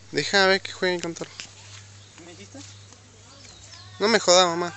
Deja ver que jueguen con Toro. ¿Qué me dijiste? No me jodas, mamá.